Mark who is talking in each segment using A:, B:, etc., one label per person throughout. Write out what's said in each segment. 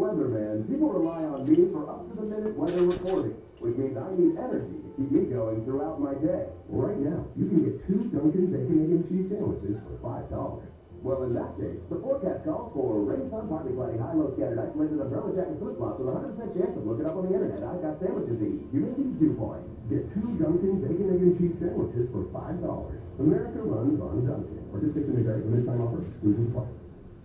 A: weatherman, people rely on me for up-to-the-minute weather reporting, which means I need energy to keep me going throughout my day. Right now, you can get 2 Dunkin' Bacon, Egg, and Cheese sandwiches for $5. Well, in that case, the forecast calls for rain, sun, partly cloudy, high-low scattered isolated umbrella jacket flip-flops with a 100% chance of looking up on the internet. I've got sandwiches to eat. You may need dew points. Get 2 Dunkin' Bacon, Egg, and Cheese sandwiches for $5. America runs on Dunkin'. Participation may vary. Limited time offer. Exclusions apply.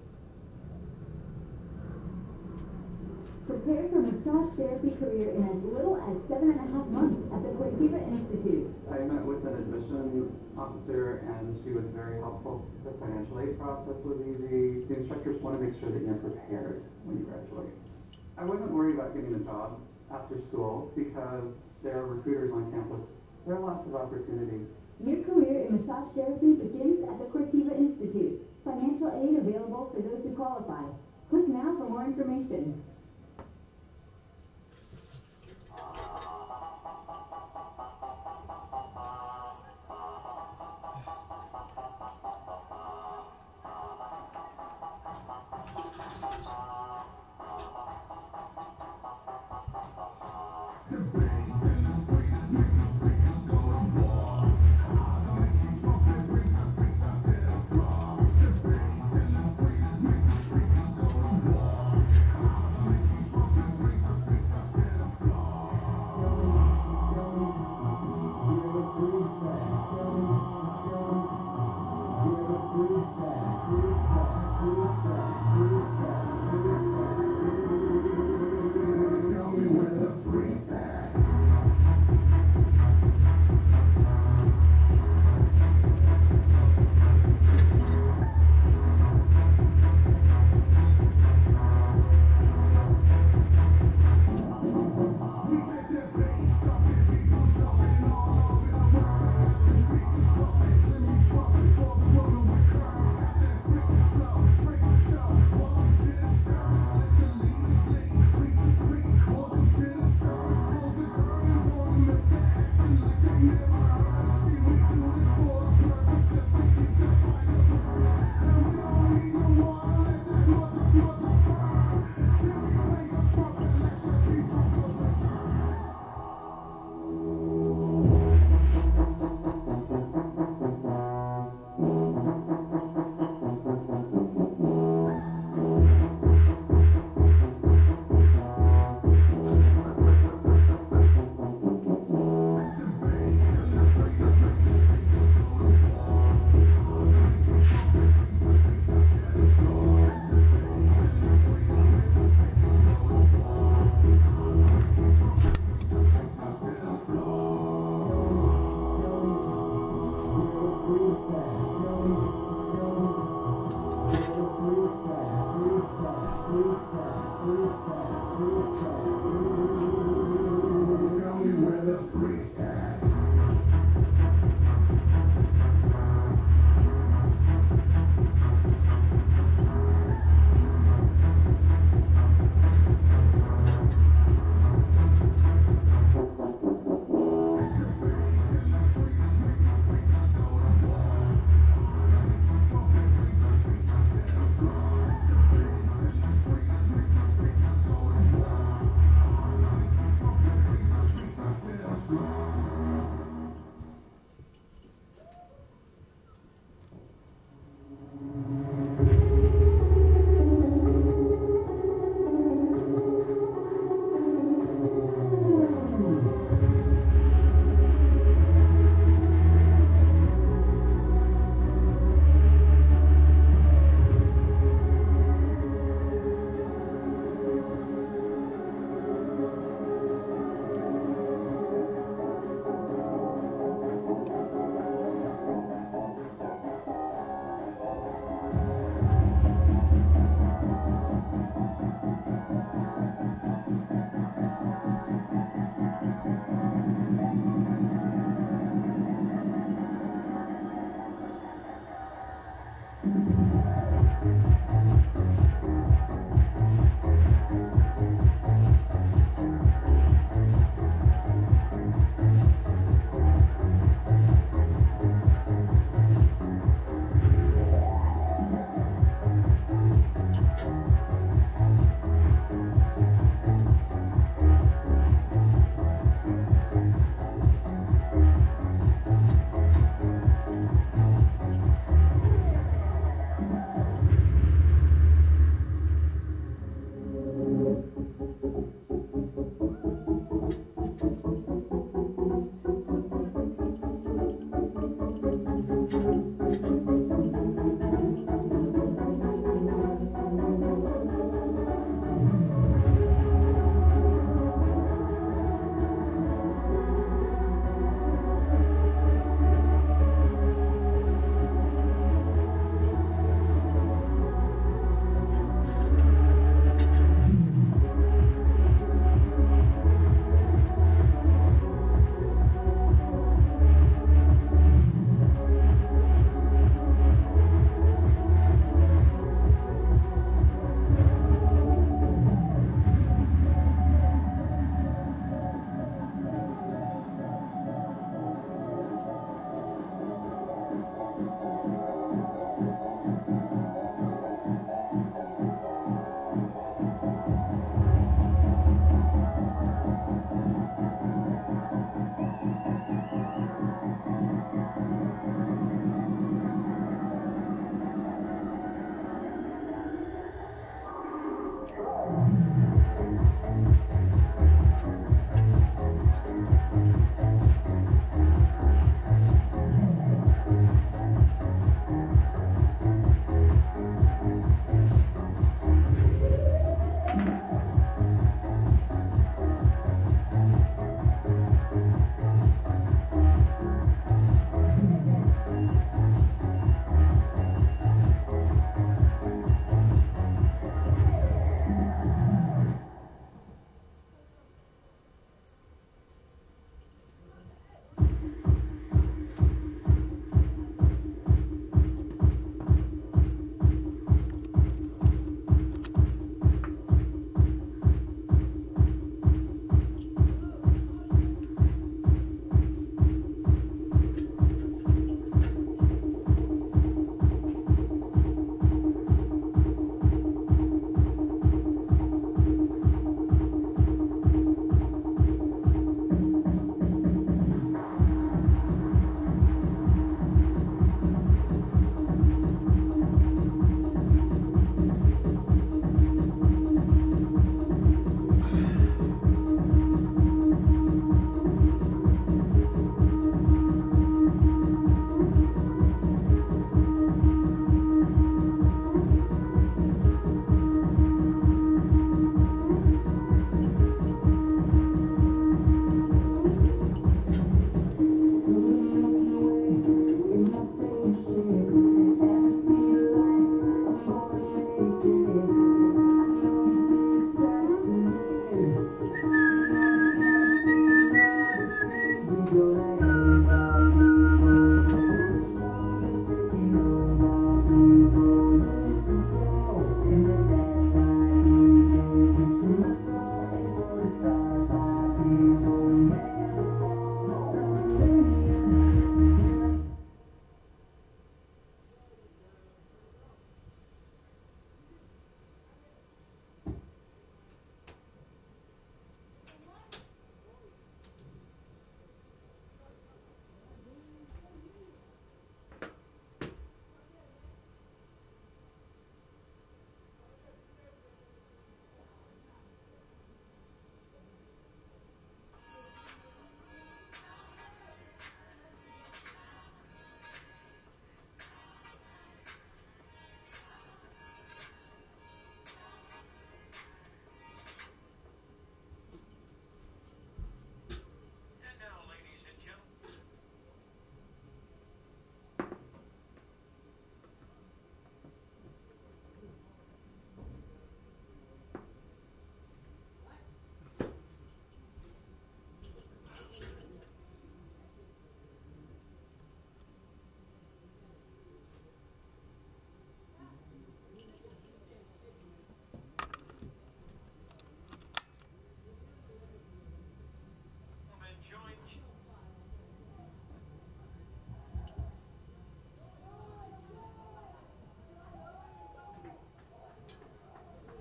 B: Prepare for massage therapy career in as little as 7.5 months at the Cortiva Institute.
C: I met with an admission officer and she was very helpful. The financial aid process was easy. The instructors want to make sure that you're prepared when you graduate. I wasn't worried about getting a job after school because there are recruiters on campus. There are lots of opportunities.
B: Your career in massage therapy begins at the Cortiva Institute. Financial aid available for those who qualify. Click now for more information.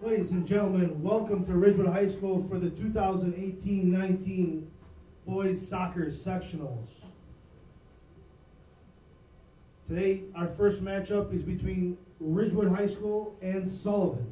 D: Ladies and gentlemen, welcome to Ridgewood High School for the 2018-19 Boys Soccer Sectionals. Today, our first matchup is between Ridgewood High School and Sullivan.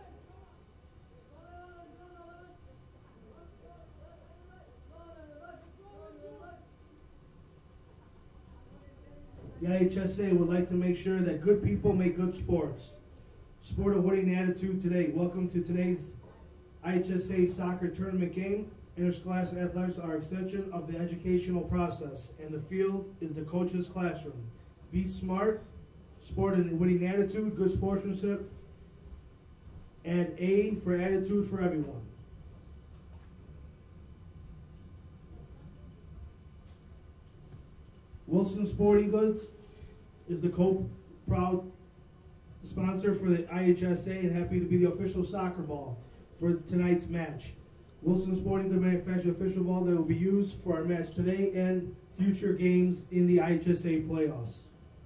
D: The IHSA would like to make sure that good people make good sports. Sport of winning attitude today. Welcome to today's IHSA soccer tournament game. Interscholastic athletics are an extension of the educational process, and the field is the coach's classroom. Be smart, sport and winning attitude, good sportsmanship, and A for attitude for everyone. Wilson Sporting Goods is the proud sponsor for the IHSA and happy to be the official soccer ball for tonight's match. Wilson Sporting Goods manufactures official ball that will be used for our match today and future games in the IHSA playoffs.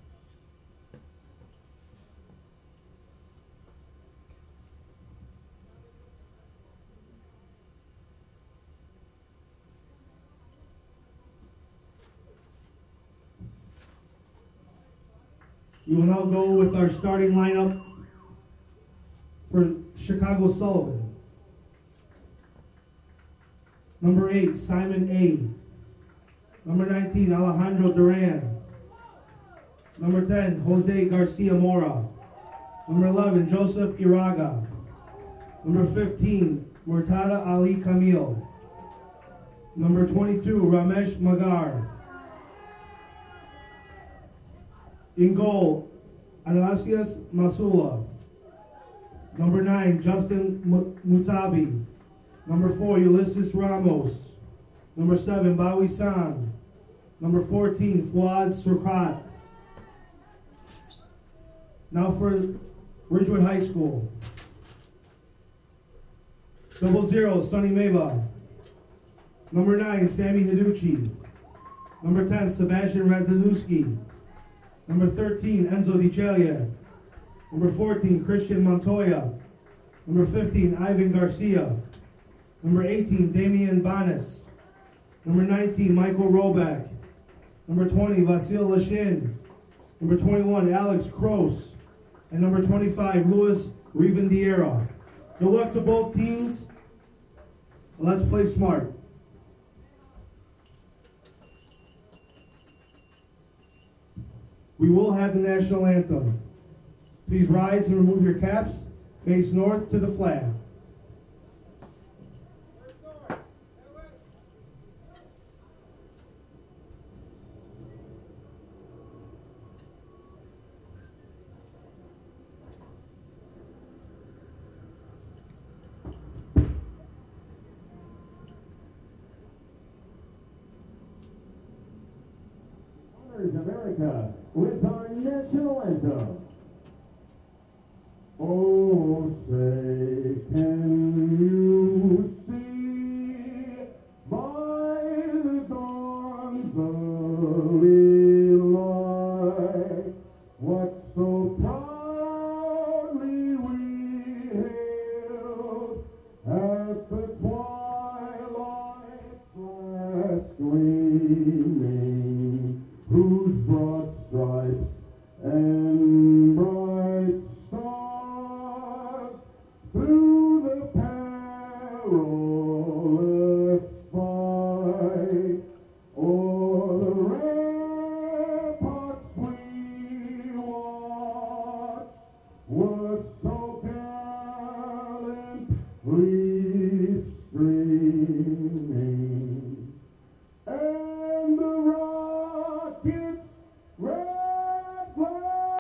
D: We will now go with our starting lineup for Chicago Sullivan. Number 8, Simon A. Number 19, Alejandro Duran. Number 10, Jose Garcia Mora. Number 11, Joseph Iraga. Number 15, Murtada Ali Kamil. Number 22, Ramesh Magar. In goal, Anastasius Masula. Number 9, Justin Mutabi. Number 4, Ulysses Ramos. Number 7, Bawi San. Number 14, Fawaz Surkat. Now for Ridgewood High School. 00, Sonny Meva. Number 9, Sammy Hiducci. Number 10, Sebastian Razadowski. Number 13, Enzo Di Celia. Number 14, Christian Montoya. Number 15, Ivan Garcia. Number 18, Damian Banis. Number 19, Michael Roback. Number 20, Vasil Lashin. Number 21, Alex Kroos. And number 25, Luis Rivendiera. Good luck to both teams. Let's play smart. We will have the national anthem. Please rise and remove your caps. Face north to the flag.
A: America with our national anthem. Oh, say, can you see by the dawn's early light what so proudly we hailed at the twilight's last gleaming, whose broad stripes and